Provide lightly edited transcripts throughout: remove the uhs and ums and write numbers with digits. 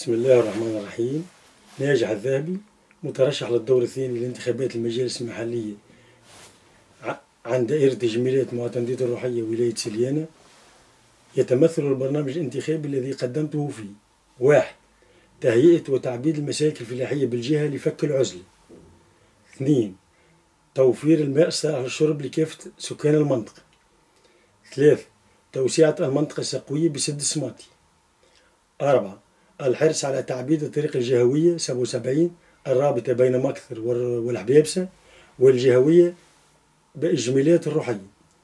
بسم الله الرحمن الرحيم. ناجح الذهبي مترشح للدور الثاني لانتخابات المجالس المحلية عن دائرة جميلية معتمدية الروحية ولاية سليانة. يتمثل البرنامج الانتخابي الذي قدمته فيه: 1. تهيئة وتعبيد المساكن الفلاحية بالجهة لفك العزلة. 2. توفير الماء الصالح للشرب لكافة سكان المنطقة. 3. توسعة المنطقة السقوية بسد السماطي. 4. الحرص على تعبيد الطريق الجهوية 77 الرابطة بين مكثر والحبيبسة والجهوية بالجميلات الروحية.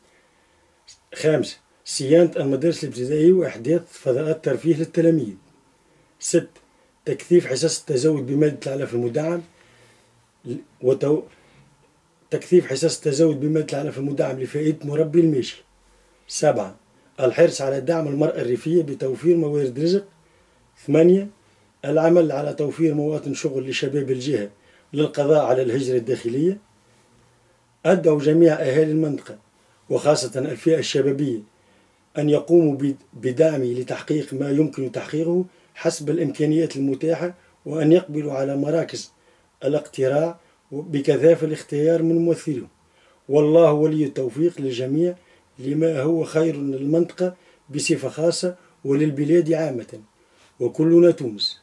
5. صيانة المدارس الابتدائية وإحداث فضاءات ترفيه للتلاميذ. 6. تكثيف حصص التزود بمادة العلف المدعم تكثيف حصص التزود بمادة العلف المدعم لفائدة مربي الماشي. 7. الحرص على دعم المرأة الريفية بتوفير موارد رزق. 8. العمل على توفير مواطن شغل لشباب الجهة للقضاء على الهجرة الداخلية. أدعو جميع أهالي المنطقة وخاصة الفئة الشبابية أن يقوموا بدعمي لتحقيق ما يمكن تحقيقه حسب الإمكانيات المتاحة، وأن يقبلوا على مراكز الاقتراع بكثافة الاختيار من ممثلهم. والله ولي التوفيق للجميع لما هو خير للمنطقة بصفة خاصة وللبلاد عامة، وكلنا تونس.